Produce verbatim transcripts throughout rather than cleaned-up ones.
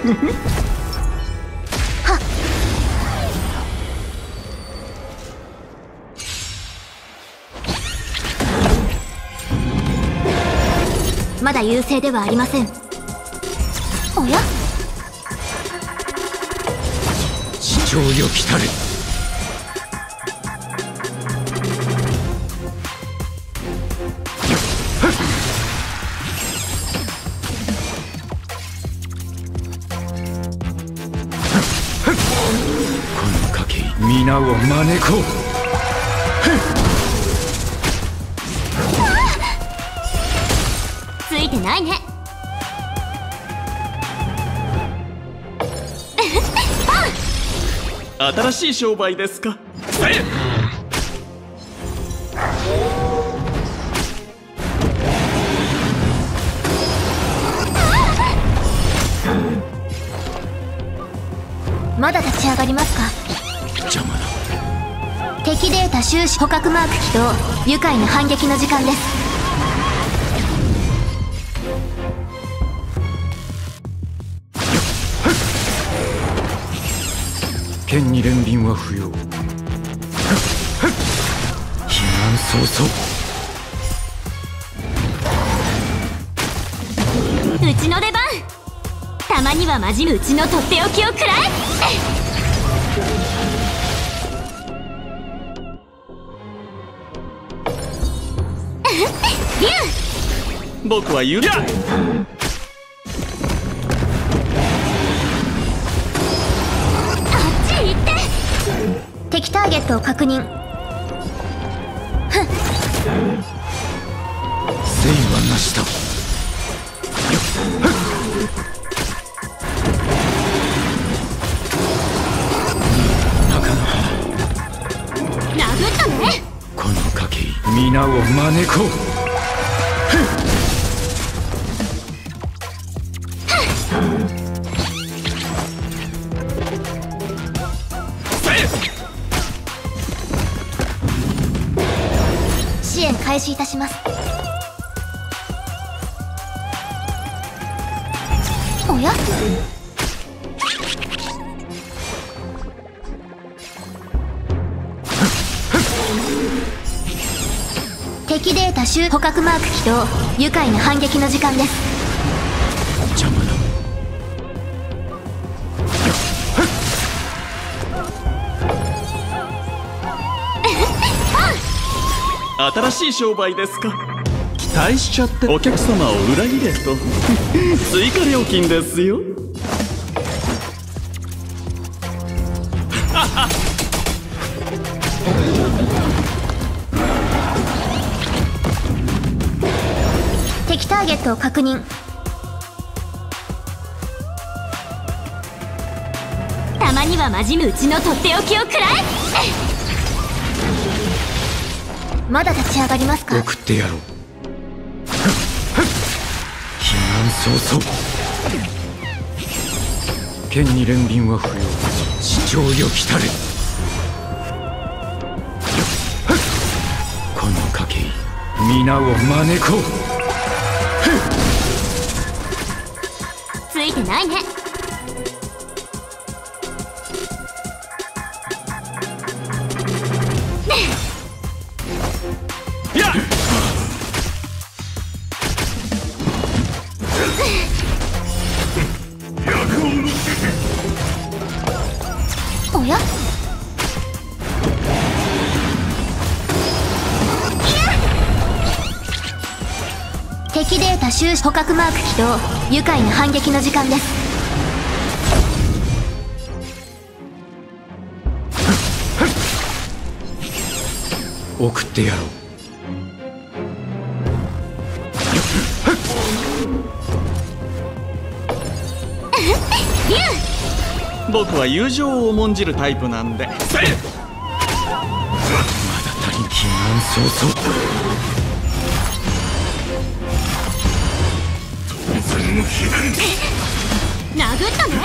はっ。まだ優勢ではありません。おや、 市長よ来たれ。この賭け皆を招こう。 ついてないね。 新しい商売ですか。 まだ立ち上がりますか。 邪魔だ。 敵データ収支捕獲マーク起動。愉快な反撃の時間です。 剣に連便は不要。避難早々。 うちの出番。たまにはまじむうちのとっておきを食らえ。 僕はゆりゃ。 敵ターゲットを確認。 生はなしだ。なかなか殴ったね。 この賭け皆を招こう。 支援開始いたします。おや、敵データ収捕獲マーク起動。愉快な反撃の時間です。 邪魔だ。 新しい商売ですか。期待しちゃってお客様を裏切れと追加料金ですよ。 敵ターゲットを確認。たまにはまじむうちのとっておきを食らえ。まだ立ち上がりますか。 送ってやろう。避難早々。剣に連便は不要。市長よ来たれ。この賭け皆を招こう。 ついてないね。おや、敵データ収支捕獲マーク起動。愉快な反撃の時間です。 送ってやろう。 僕は友情を重んじるタイプなんで。まだ足りん。避難早々。 殴ったね。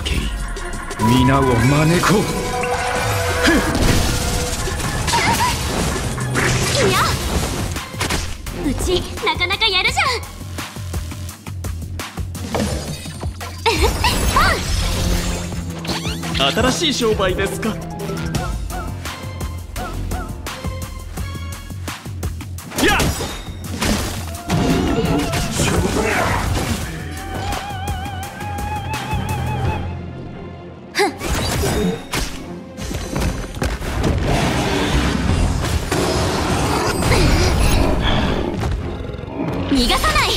けい皆を招こう。 いや、うちなかなかやるじゃん。新しい商売ですか。やっ逃がさない。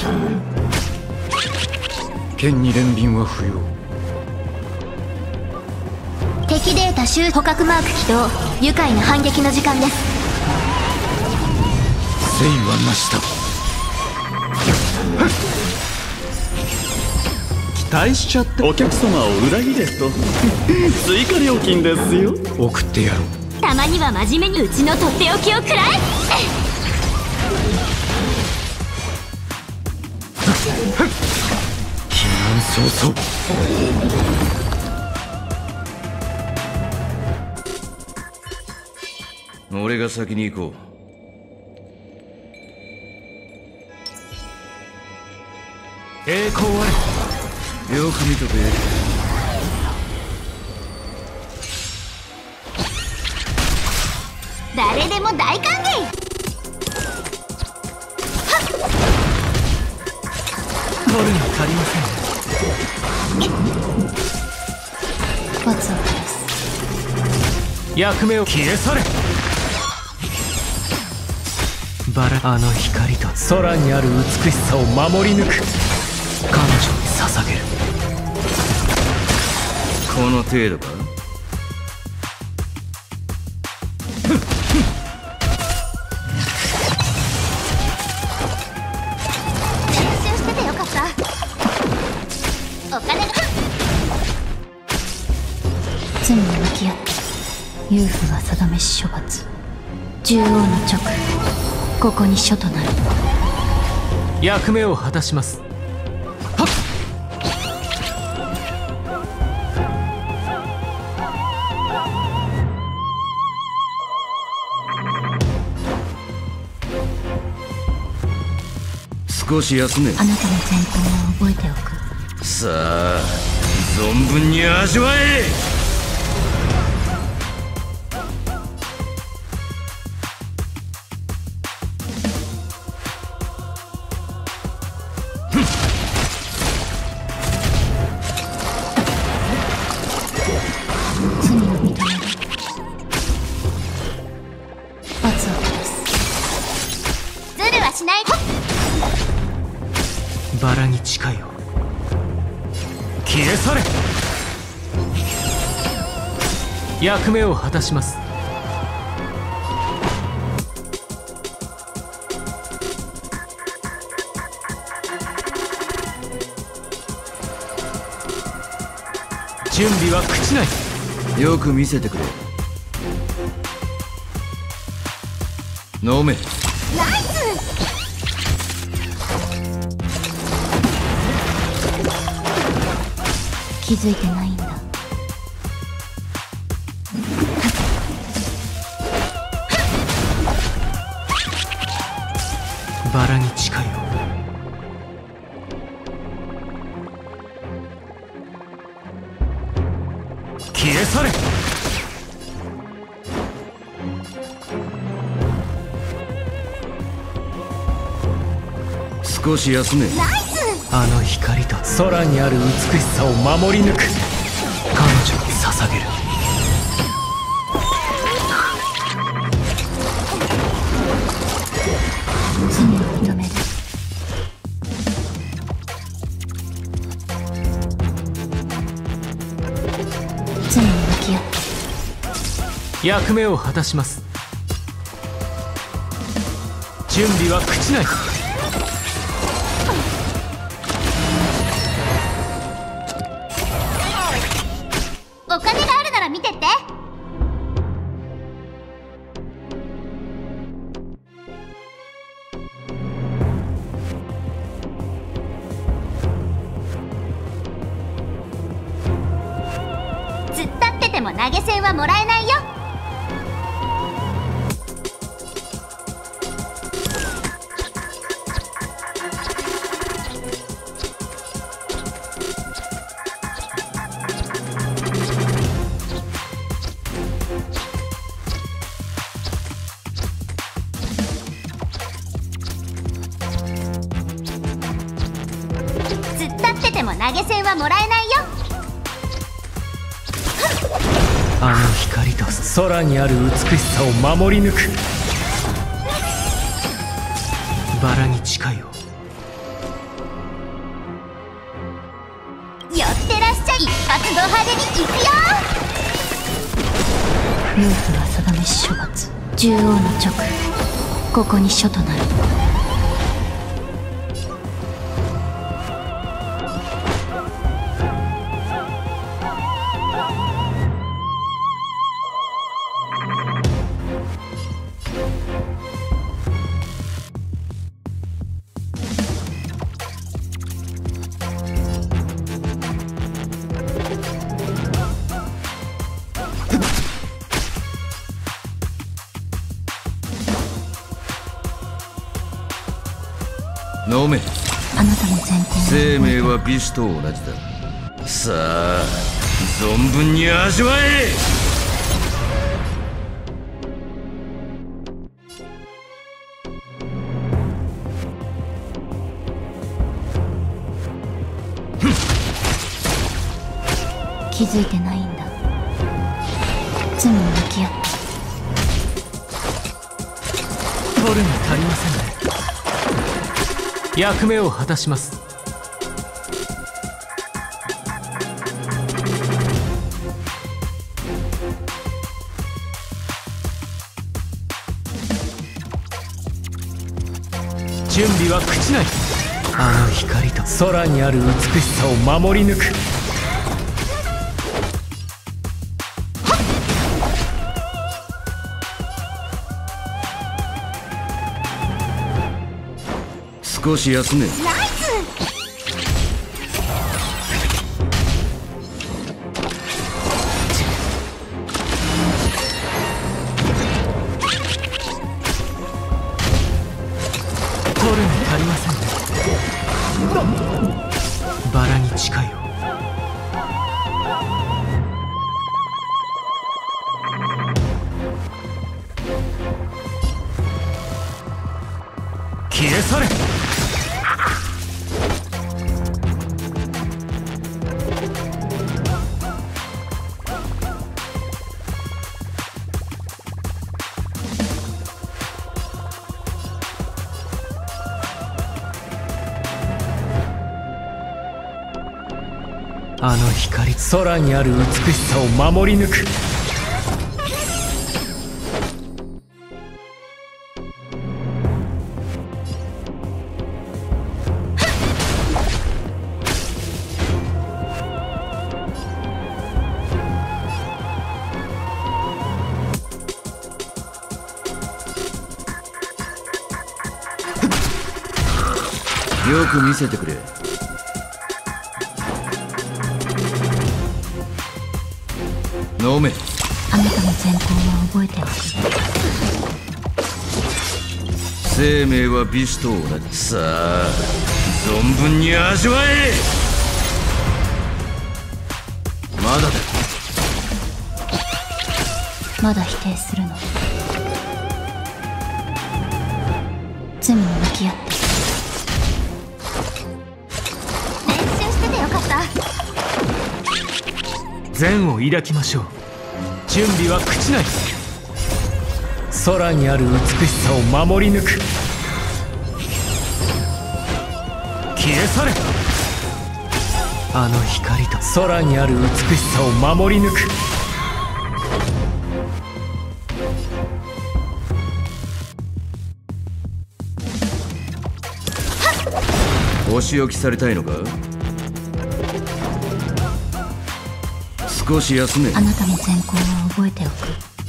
剣に憐憫は不要。 敵データ収捕獲マーク起動。愉快な反撃の時間です。 誠意はなしだ。 期待しちゃってお客様を裏切れと追加料金ですよ。 送ってやろう。 たまには真面目にうちのとっておきを食らえ。 避難早々。俺が先に行こう。栄光あれ。よく見とけ。 誰でも大歓迎。 取るに足りません。 罰を下す。 役目を消え去れ。バラあの光と空にある美しさを守り抜く。彼女に捧げる。この程度か。 練習しててよかった。お金が罪に向き合って遊夫が定めし処罰。獣王の直ここに書となる。 役目を果たします。はっ。少し休め。 あなたの前方は覚えておく。 さあ存分に味わえ。 罪を認める。罰を下す。ズルはしない。 バラに近いよ。消え去れ。役目を果たします。準備は口ない。よく見せてくれ。飲め。 ナイス。気づいてないんだ。 バラに近いよ。消え去れ。少し休め。 ナイス。 あの光と空にある美しさを守り抜く。彼女に捧げる。 罪を認める。罪に向き合って役目を果たします。準備は口ない。 お金があるなら見てって。 ても投げ銭はもらえないよ。突っ立ってても投げ銭はもらえないよ。 あの光と空にある美しさを守り抜く。バラに近いよ。 寄ってらっしゃい。一発ド派手に行くよ。夫婦は定めし処罰。獣王の直ここに書となる。 飲め。 あなたの善行生命は美酒と同じだ。さあ存分に味わえ。 気づいてないんだ。罪に向き合って。 取るに足りませんね。役目を果たします。準備は口ない。あの光と空にある美しさを守り抜く。 少し休め。 ナイス。 取るに足りませんね。バラに近いよ。消え去れ。あの光、空にある美しさを守り抜く。 よく見せてくれ。飲め。 あなたの善行は覚えておく。 生命は美酒と同じ。さあ存分に味わえ。まだだ。 まだ否定するの。罪に向き合って。練習しててよかった。 善を抱きましょう。準備は口なり。空にある美しさを守り抜く。消え去れ。あの光と空にある美しさを守り抜く。 お仕置きされたいのか。少し休め。 あなたの善行は覚えておく。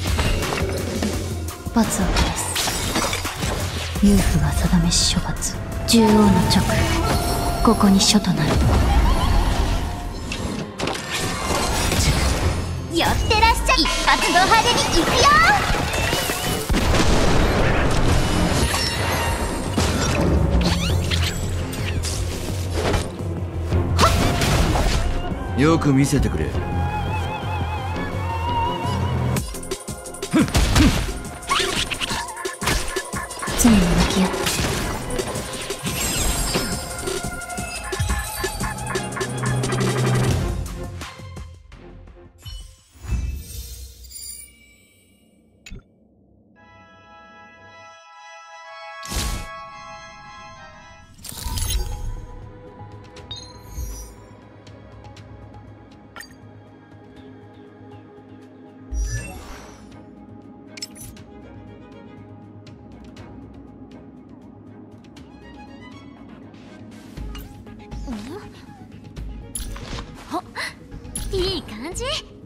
罰を下す。夫婦が定めし処罰。獣王の直ここに書となる。寄寄ってらっしゃい。一発ド派手にいくよ。 よく見せてくれ。 常に向き合って。いい感じ。